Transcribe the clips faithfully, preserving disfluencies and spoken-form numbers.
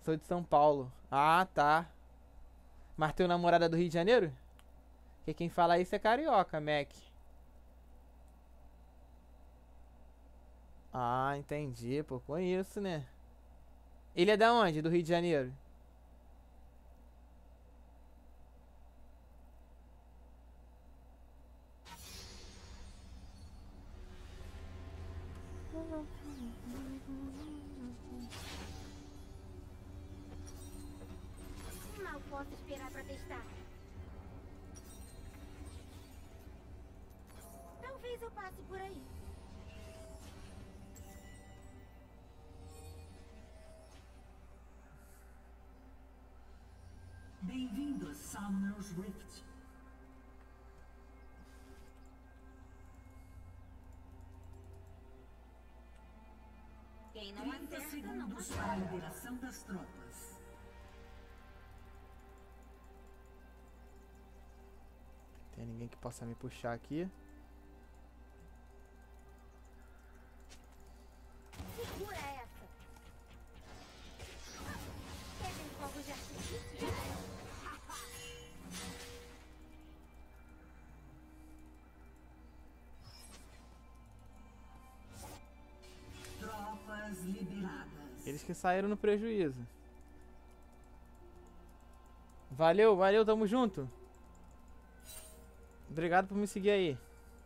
Sou de São Paulo. Ah, tá. Mas teu namorado é do Rio de Janeiro? Porque quem fala isso é carioca, Mac. Ah, entendi. Pô, conheço, né? Ele é da onde? Do Rio de Janeiro? Mal posso esperar pra testar. Talvez eu passe por aí. Bem-vindo a Summoner's Rift. Quem não trinta acerta, não segundos para a liberação das tropas. Tem ninguém que possa me puxar aqui. Segura essa. Querem fogo de artifício? Tropas liberadas. Eles que saíram no prejuízo. Valeu, valeu, tamo junto. Obrigado por me seguir aí.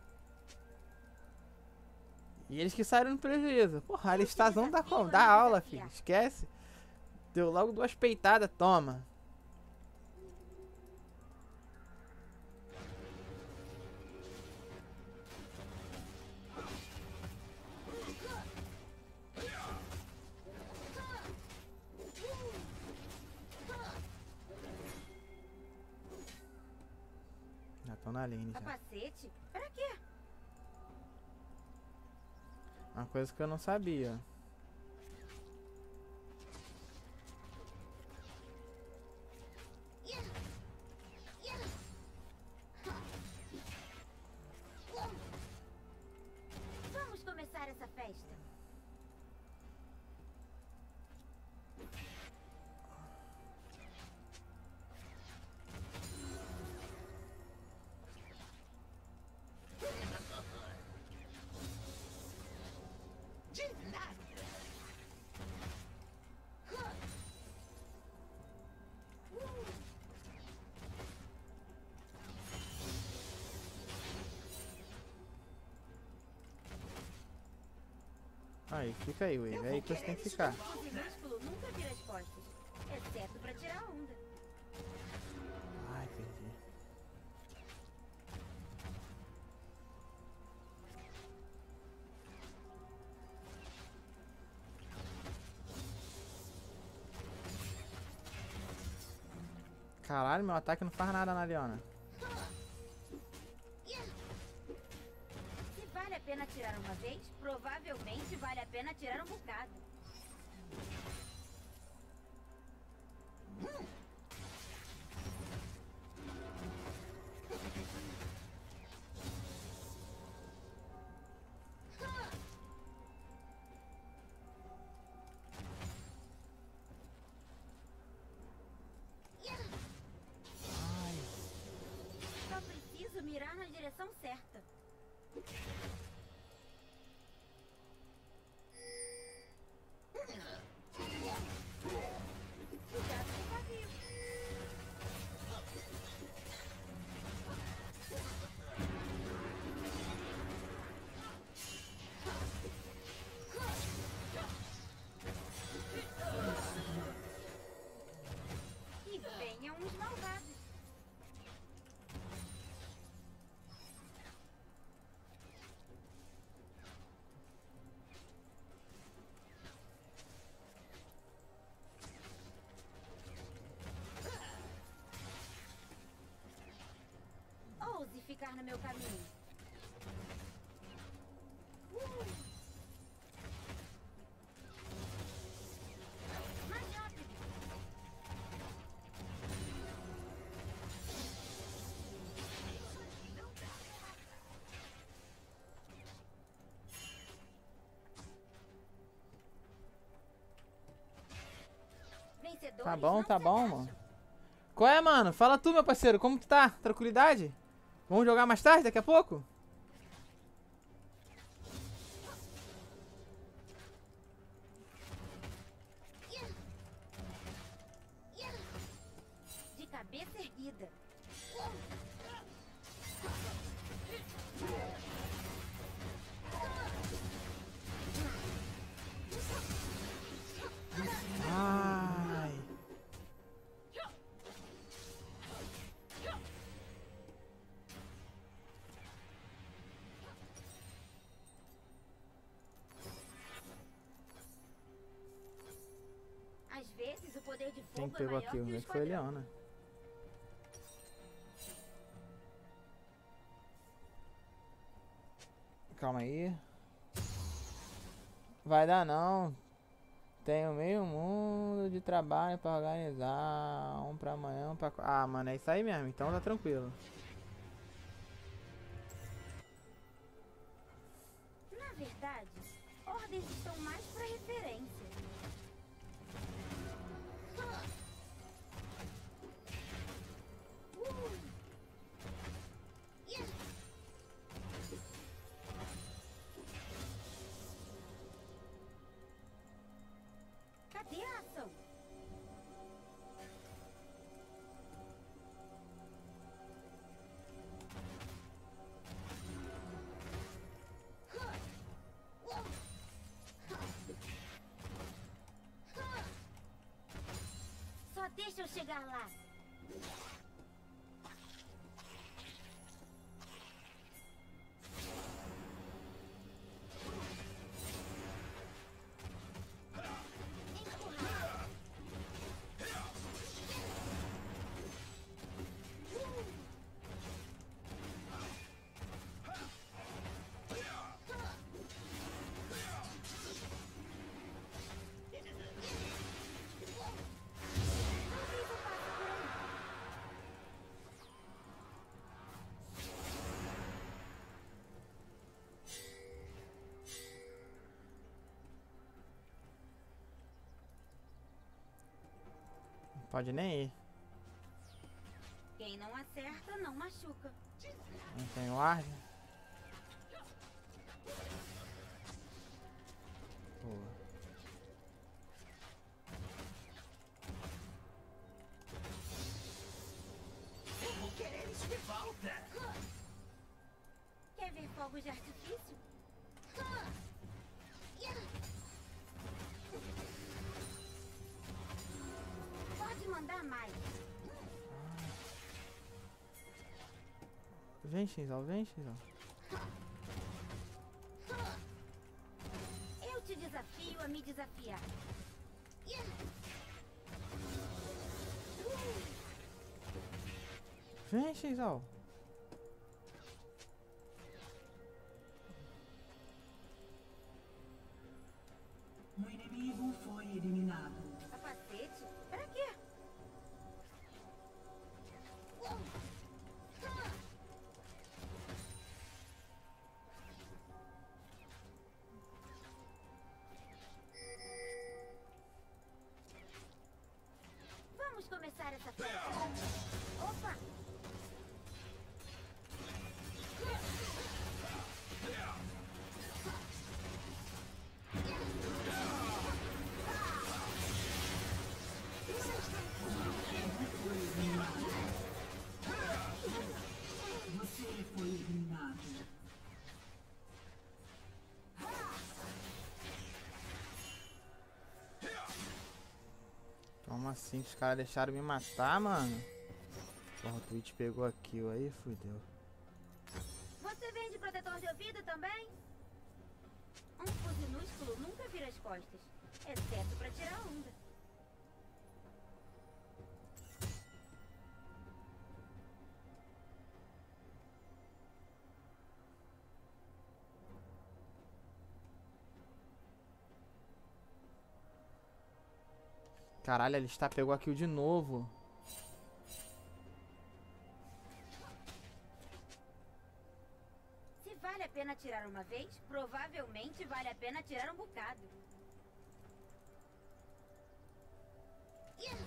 E eles que saíram no prejuízo. Porra, a listazão dá como? Dá aula, filho. Esquece. Deu logo duas peitadas, toma. Já tô na lane já. Capacete? Pra quê? Uma coisa que eu não sabia. Vamos começar essa festa. Aí, fica aí, Wave. É aí que você tem que ficar. O minúsculo nunca vira as costas, exceto pra tirar onda. Ai, perdi. Caralho, meu ataque não faz nada na Leona. Se vale a pena tirar uma vez, provavelmente vale a pena tirar um bocado. Só preciso mirar na direção certa. Cuidado com o pavio. E venham os malvados. Ouse ficar no meu caminho. Uh! Mais rápido. vencedores Tá bom, não tá se bom, agacham. mano. Qual é, mano? Fala tu, meu parceiro. Como tu tá? Tranquilidade? Vamos jogar mais tarde, daqui a pouco? De cabeça erguida. Ai. Às vezes o poder de Quem fogo é pegou maior aqui? O que o meu foi a esquadrão. Leona. Calma aí. Vai dar não. Tenho meio mundo de trabalho pra organizar. Um pra amanhã, um pra... Ah, mano, é isso aí mesmo. Então tá tranquilo. Na verdade, ordens estão mais pra referência. Cadê a ação? Só deixa eu chegar lá. Pode nem ir. Quem não acerta, não machuca. Não tem guarda. Boa. Quer ver fogos de artifício? Pode mandar mais. Vem, Shinzal, vem, Shinzal. Eu te desafio a me desafiar. Vem, Shinzal. Um inimigo foi eliminado. Capacete? Pra quê? Vamos começar essa festa. Opa! Você foi eliminado. Como assim? Os caras deixaram me matar, mano? Porra, o Twitch pegou a kill aí, fudeu. Você vende protetor de ouvido também? Um fusinúsculo nunca vira as costas, exceto pra tirar onda. Caralho, a Alistar pegou a kill de novo. Se vale a pena tirar uma vez, provavelmente vale a pena tirar um bocado. Yeah.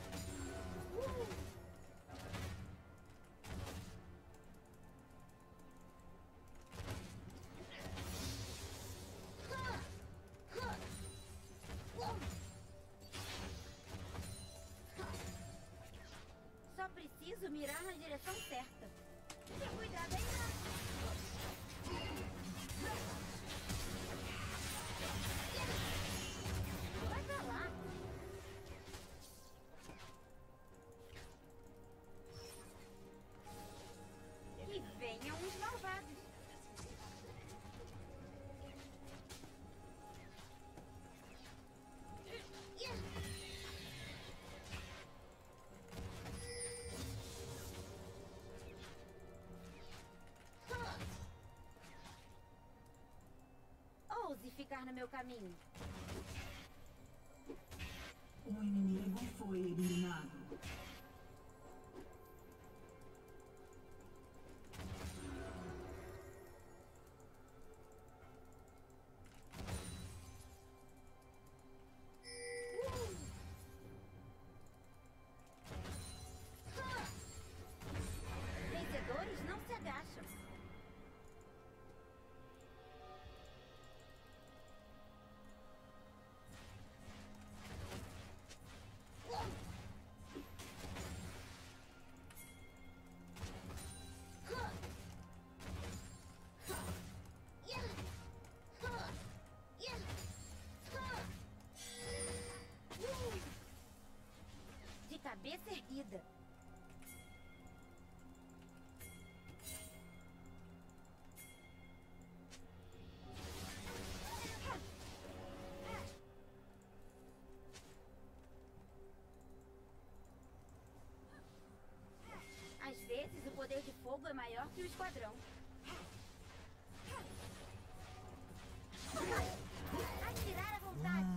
preciso mirar na direção certa. Ter cuidado aí, não. Vai pra lá. E venham os malvados. Ouse ficar no meu caminho. O inimigo foi eliminado. Vencedores não se agacham. De cabeça erguida. Às vezes, o poder de fogo é maior que o esquadrão. Atirar à vontade.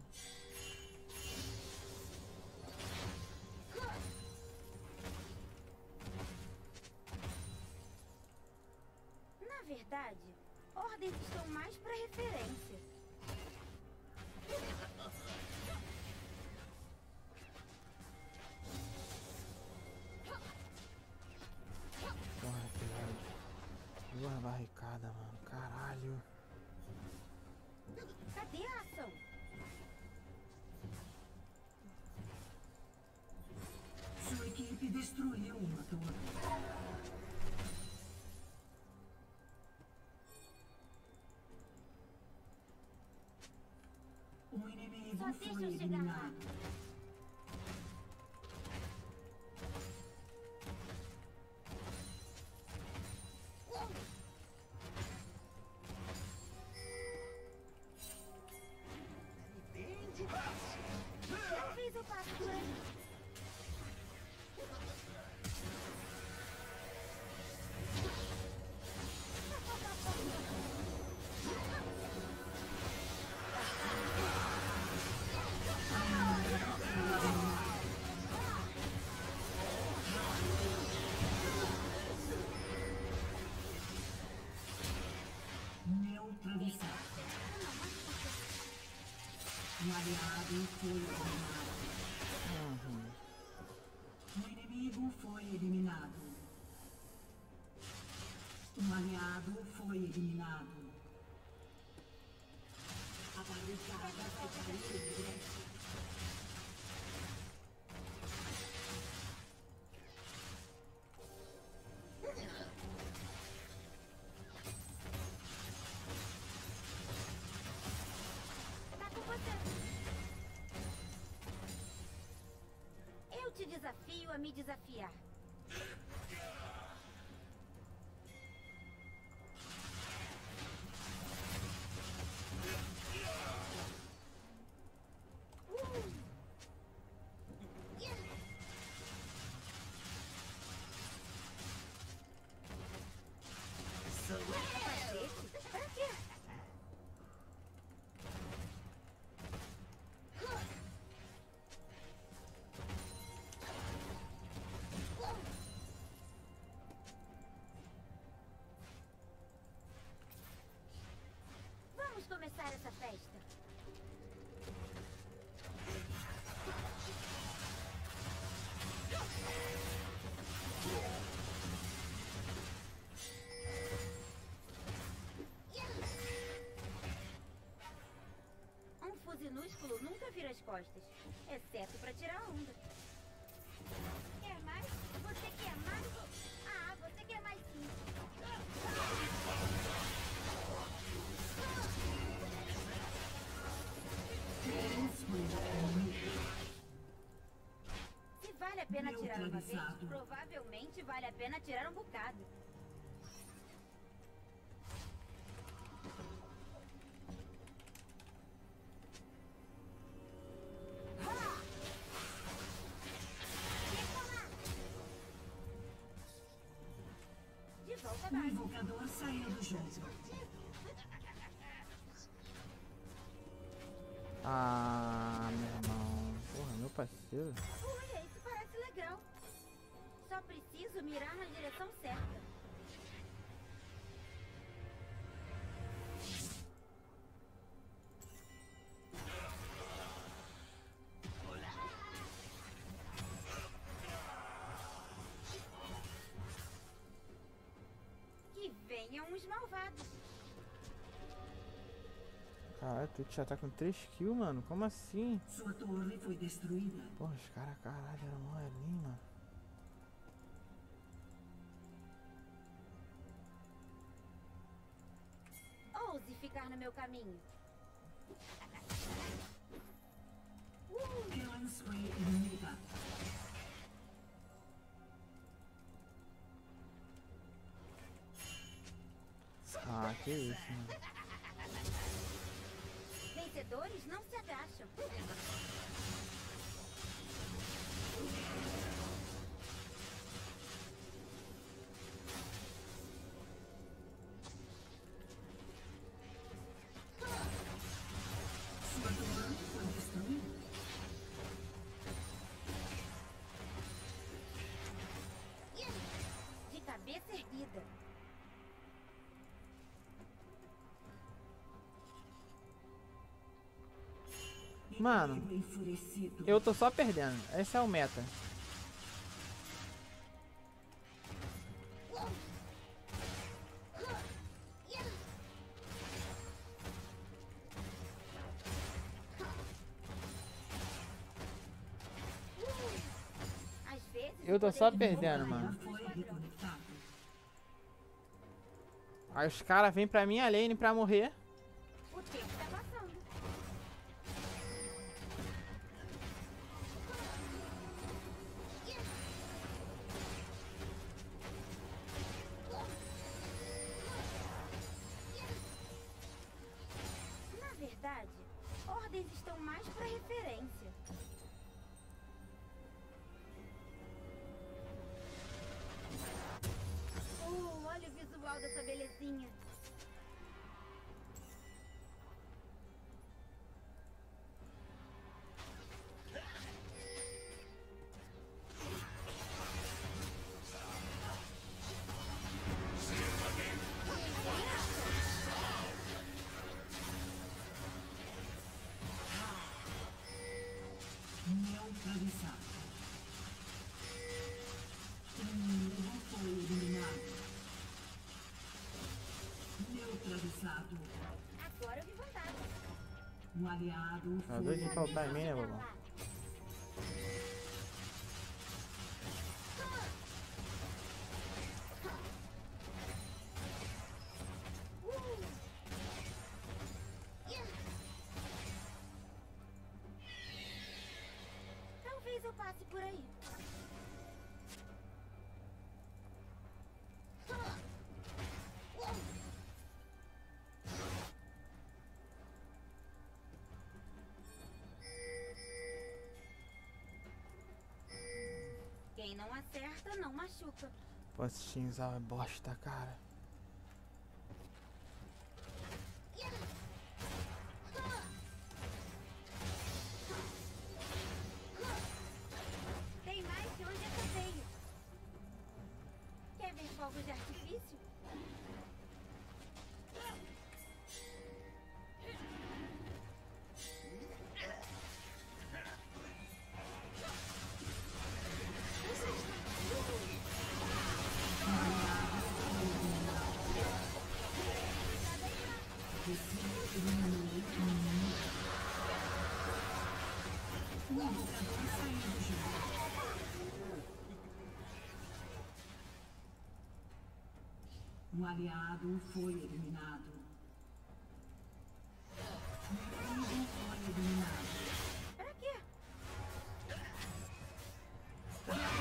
Na verdade, ordens estão mais para referência. Porra, que duas barricadas, mano. Caralho. Cadê a ação? Sua equipe destruiu uma torre. O inimigo Só deixa foi eu chegar lá. eliminado. Já fiz o passo por aí. Neutralizado. Um aliado foi eliminado. Uhum. O inimigo foi eliminado. Um aliado foi eliminado. A barricada vai cair em breve. Tá com você. Eu te desafio a me desafiar. Capacete? Pra quê? Vamos começar essa festa. Um fusinúsculo nunca vira as costas, exceto pra tirar onda. Quer mais? Você quer? pena atirar uma vez, Neutralizado. provavelmente vale a pena atirar um bocado. De volta à O base. invocador saiu do jogo. Ah, meu irmão. Porra, meu parceiro. Olha, isso parece legal. Só preciso mirar na direção certa. Que venham os malvados. Caralho, tu já tá com três kills, mano. Como assim? Sua torre foi destruída. Porra, os caras, caralho, eram mó ali, mano. Ouse ficar no meu caminho. Killing spree inimiga. Ah, que isso, mano. Vencedores não se agacham. Sua torre foi destruída. De cabeça erguida. Mano, Inimigo enfurecido. eu tô só perdendo. Esse é o meta. Às vezes, Eu tô o só poder de perdendo, fogo mano. é um Foi esquadrão. reconectado. Aí os caras vêm pra minha lane pra morrer. O tempo tá passando. Na verdade, ordens estão mais pra referência. Uh, olha o visual dessa belezinha. Neutralizado. Inimigo foi eliminado. Neutralizado. Agora eu vi vantagem. Um aliado Tá foi doido de faltar em mim, né, Chegar bobão? lá. Uh! Talvez eu passe por aí. Quem não acerta, não machuca. Pô, esse Shinzal é bosta, cara. Tem mais de onde eu veio. Quer ver fogos de artifício? Um aliado foi eliminado. Um inimigo foi eliminado. Pra quê?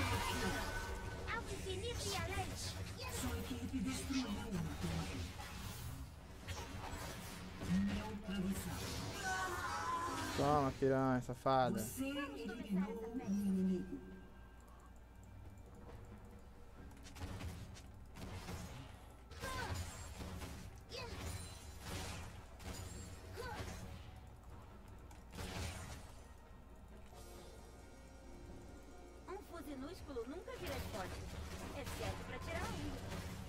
Toma, piranha, safada. Você eliminou um inimigo. Um fusinúsculo nunca vira as costas, exceto pra tirar a onda.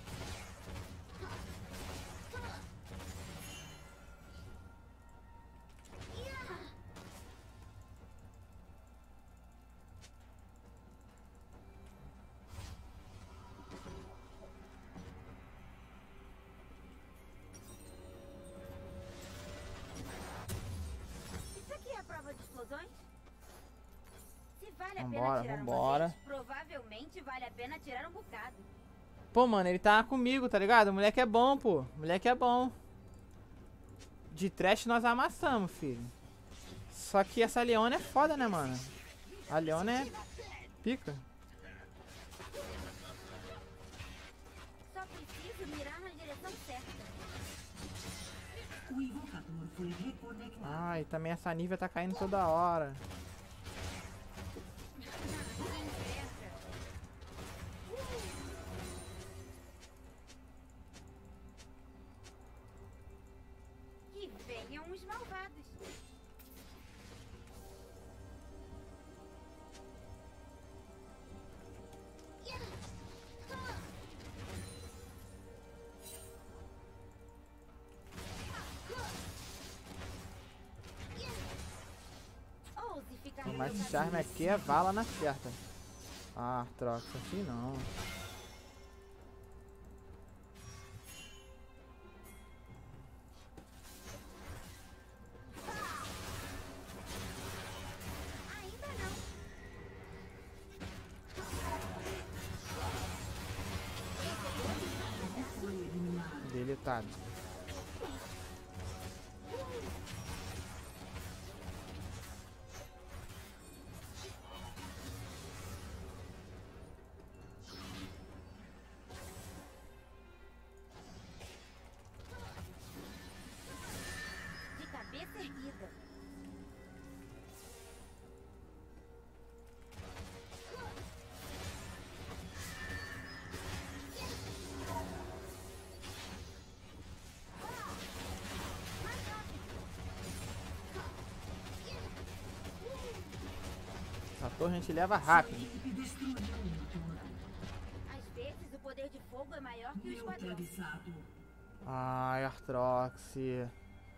Isso aqui é a prova de explosões? Se vale a pena Vambora, tirar vambora. uma vez, provavelmente vale a pena tirar um bocado. Pô, mano, ele tá comigo, tá ligado? O moleque é bom, pô. O moleque é bom. De trash nós amassamos, filho. Só que essa Leona é foda, né, mano? A Leona é pica. Só preciso mirar na direção certa. O invocador foi reconectado. Ai, também essa Nívea tá caindo toda hora. Que venham os malvados. Ouse ficar no Mas meu esse charme caminho. aqui é vala na certa. Ah, troca, assim não. Ainda não. Foi eliminado. Deletado. De cabeça erguida. Essa torre a gente leva rápido. Equipe destruiu uma torre. Às vezes o poder de fogo é maior que o esquadrão. Neutralizado. Ai, Artroxy.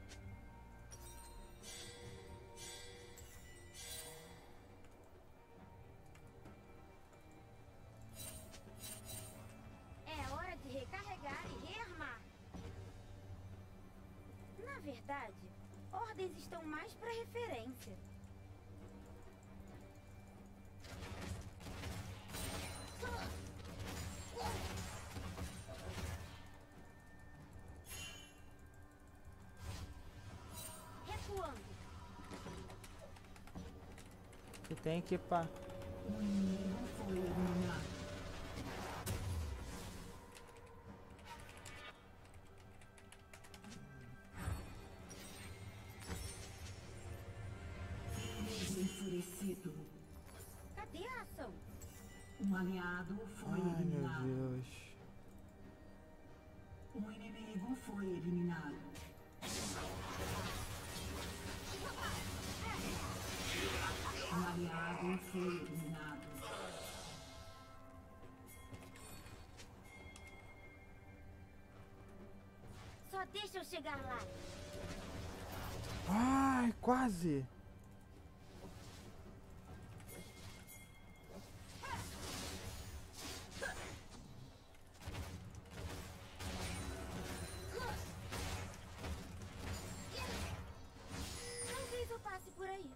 É hora de recarregar e rearmar. Na verdade, ordens estão mais para referência. Recuando. Que tem que equipar. O inimigo foi eliminado. Fênix enfurecido. Cadê a ação? Um aliado foi Ai, meu eliminado. Deus. Um inimigo foi eliminado. Um aliado foi eliminado. Só deixa eu chegar lá. Ai, quase. Talvez eu passe por aí.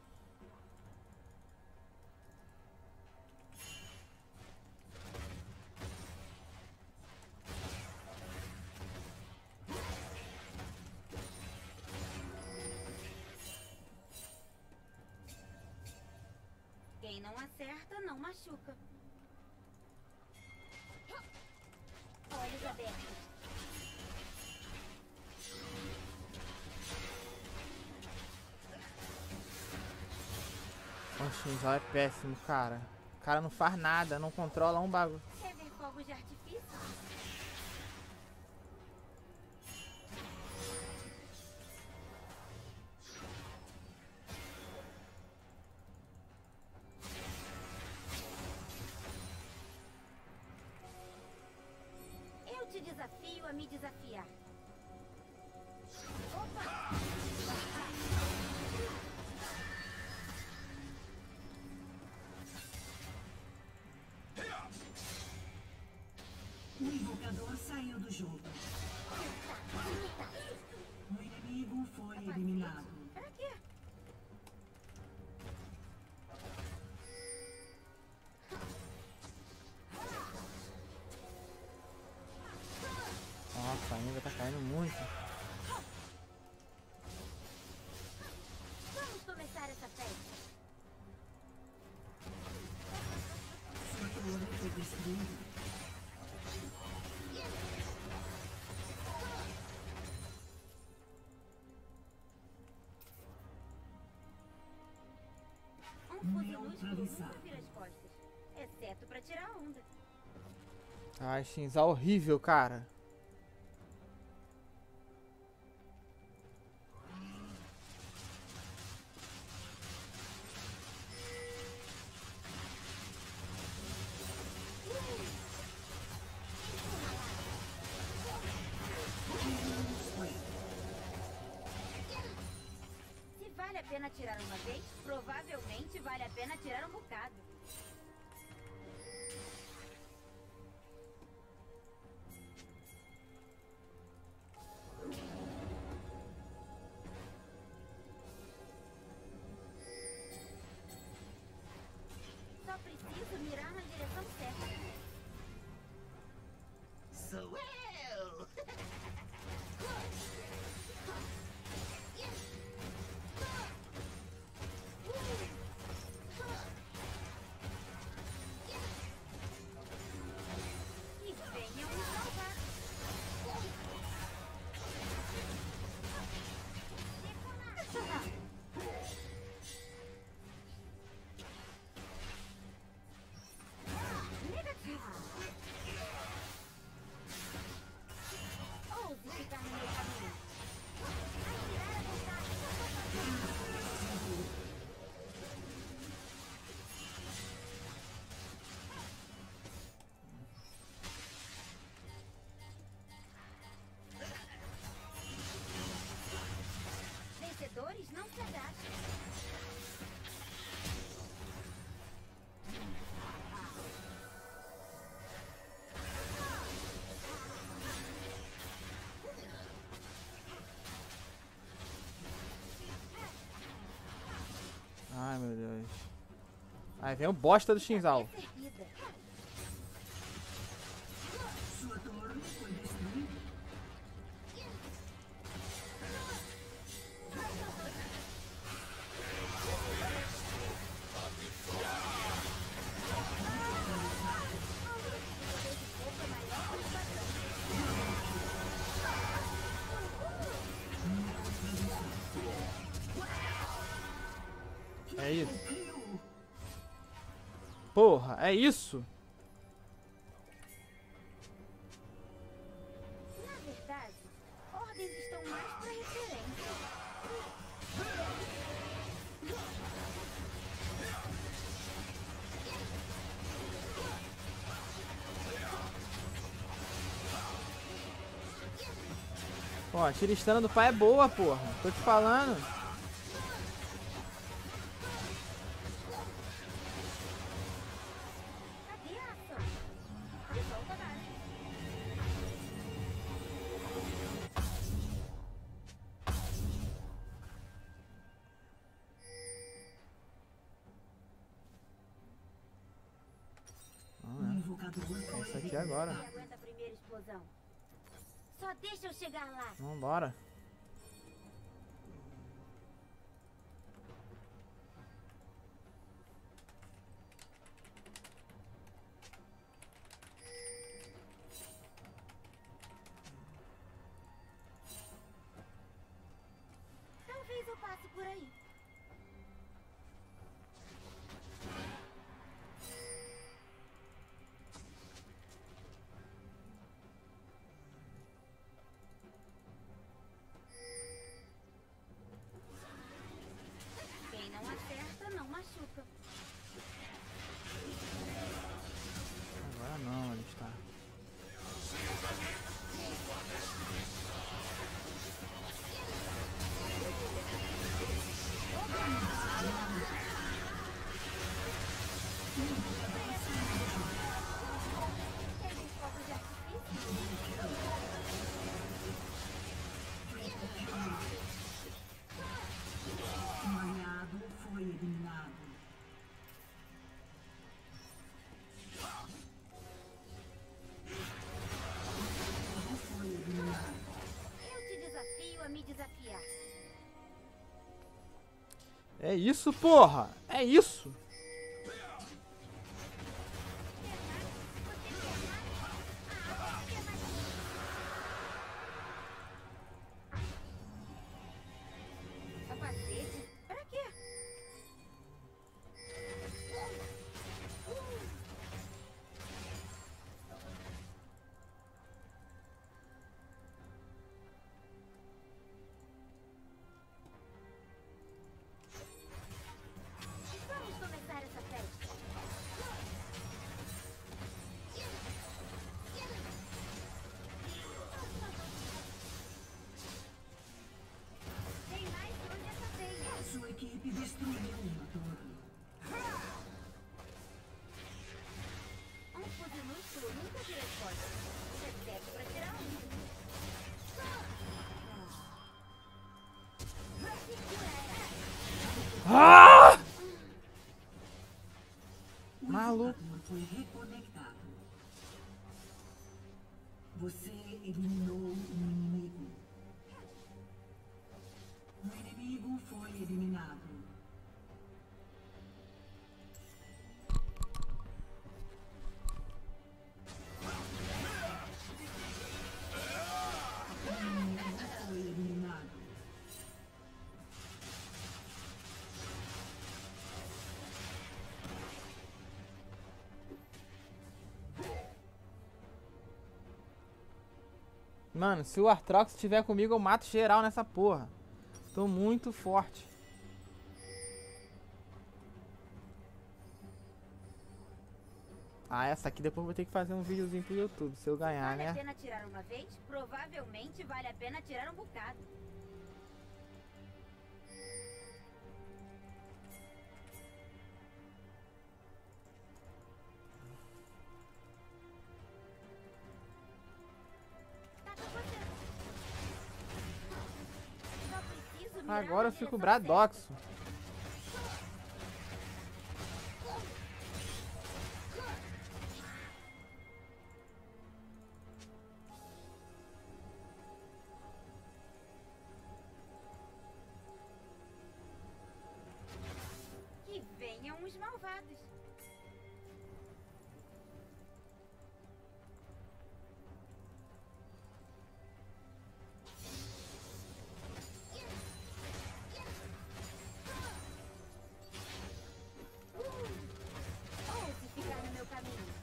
Quem não acerta, não machuca. Olhos abertos. Shinzal é péssimo, cara. O cara não faz nada, não controla um bagulho. Quer ver fogos de artifício? Eu te desafio a me desafiar. Opa! O invocador saiu do jogo. O inimigo foi eliminado. Pra quê? Nossa, ainda tá caindo muito. Vamos começar essa festa. Sua torre foi destruída. Um fuzil no escuro nunca vira as costas. Exceto pra tirar onda. Ai, Shinzal horrível, cara. Se vale a pena atirar uma vez, provavelmente vale a pena atirar um bocado. Só preciso mirar na direção certa. Sou eu! E venham me salvar. Detonar. Negativo. Ouse ficar no meu caminho. Atirar a vontade. Vencedores não se agacham. Ai, meu Deus. Aí vem o bosta do Shinzal. Perseguida. Sua torre foi destruída. É isso. Porra, é isso? Na verdade, ordens estão mais para referência. Pô, a tiristana do pai é boa, porra. Tô te falando. Cadê a ação? Resolva nada. O invocador foi Isso aqui eliminado. agora. Quem aguenta a primeira explosão? Só deixa eu chegar lá. Vambora. Talvez eu passe por aí. É isso, porra! É isso! Capacete? Pra quê? Vamos começar essa festa. Tem mais onde essa teia. Sua equipe destruiu uma torre. Um fuzinúsculo nunca vira as costas. Exceto pra tirar um. Ah! O Maluco. equipador foi reconectado. Você eliminou um inimigo. O inimigo foi eliminado. O inimigo foi eliminado. Mano, se o Artrox estiver comigo, eu mato geral nessa porra. Tô muito forte. Ah, essa aqui depois eu vou ter que fazer um videozinho pro YouTube, se eu ganhar, Vale a né? pena tirar uma vez? Provavelmente vale a pena tirar um bocado. Tá com você. Só preciso mirar Agora eu na fico direção bradoxo. certa. Que venham os malvados. Ouse ficar no meu caminho.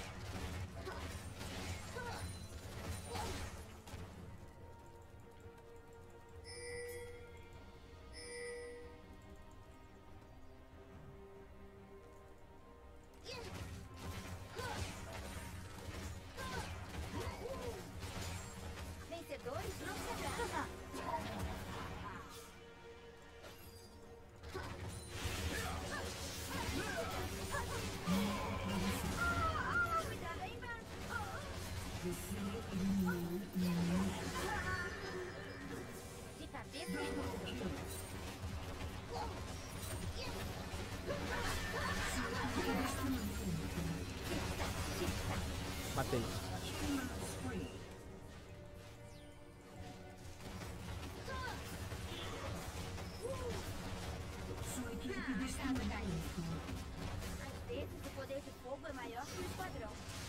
Vencedores não se abraçam. Cuidado aí embaixo. Você eliminou um inimigo. De cabeça. Matei. Spree. Sua equipe destruiu uma torre. Às vezes o poder de fogo é maior que o esquadrão.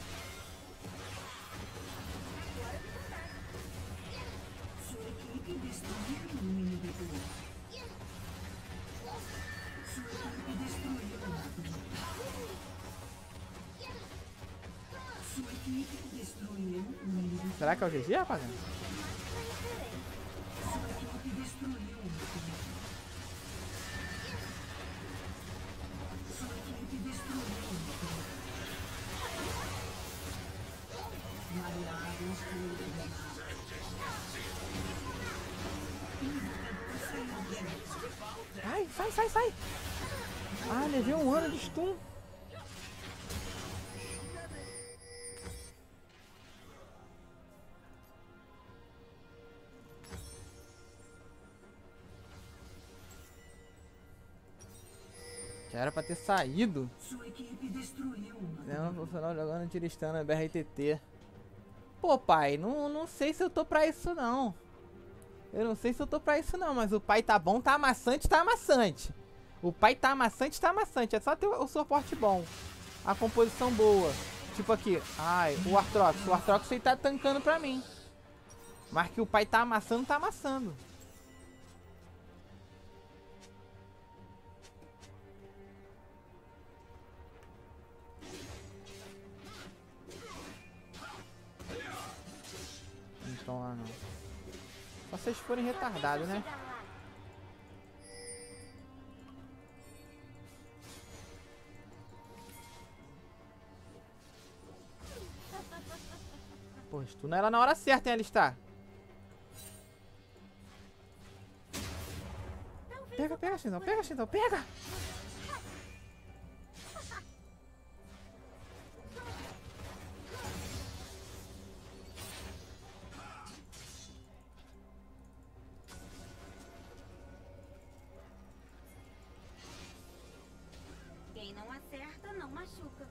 Agora me contaram. Sua equipe destruiu um inimigo. Sua equipe destruiu uma torre. Sua equipe destruiu um inimigo. Será que é o G G, rapaziada? Sua equipe destruiu uma torre. Sua equipe destruiu uma torre. O aliado foi eliminado. Invocador saiu do jogo. Ai, sai, sai, sai. Ah, levei um ano de stun. Já era pra ter saído. Sua equipe destruiu uma Não, torre. vou falar jogando Tiristana, B R T T. Pô, pai, não, não sei se eu tô pra isso não. Eu não sei se eu tô pra isso não, mas o pai tá bom, tá amassante, tá amassante. O pai tá amassante, tá amassante. É só ter o suporte bom. A composição boa. Tipo aqui. Ai, o Arthrox. O Arthrox ele tá tancando pra mim. Mas que o pai tá amassando, tá amassando. Então lá não. Só vocês forem retardados, né? Pô, stuna ela na hora certa, hein, Alistar? Pega, pega, Xindão, pega, Xindão, pega! Quem não acerta, não machuca.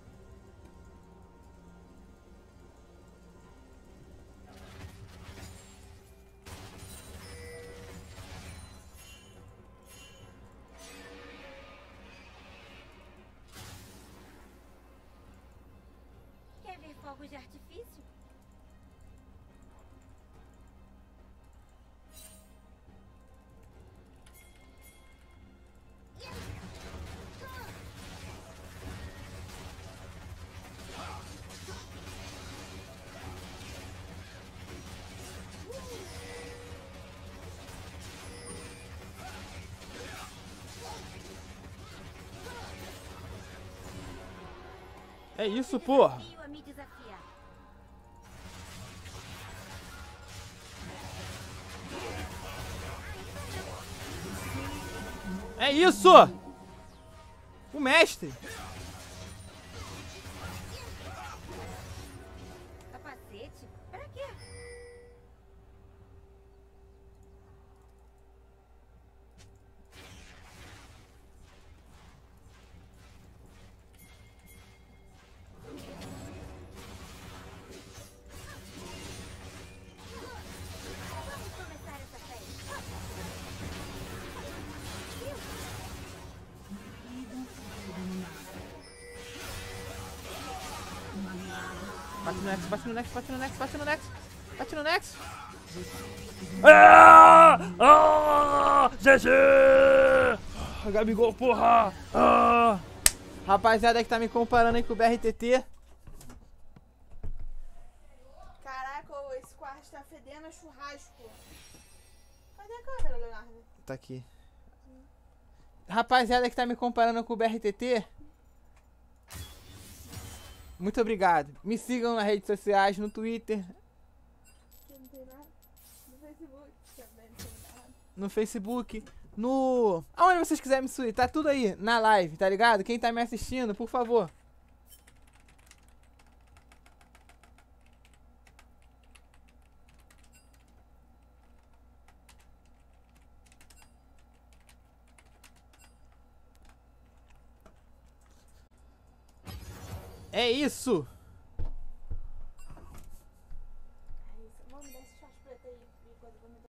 Quer ver fogos de artifício? É isso, porra! Desafio a me desafiar. É isso! O mestre! Capacete? Pra quê? Vamos começar essa festa. Bate no Nex, bate no Nex, bate no Nex, bate no Nex! Bate no Nex! Ah! Ah! G G! Gabigol, porra! Ah! Rapaziada que tá me comparando aí com o B R T T. Caraca, ô, esse quarto tá fedendo a churrasco. Cadê a câmera, Leonardo? Tá aqui. Rapaziada que tá me comparando com o B R T T. Muito obrigado. Me sigam nas redes sociais, no Twitter, Aqui não tem nada. No Facebook também não tem nada. no Facebook, no... aonde vocês quiserem me seguir, tá tudo aí, na live, tá ligado? Quem tá me assistindo, por favor. É isso!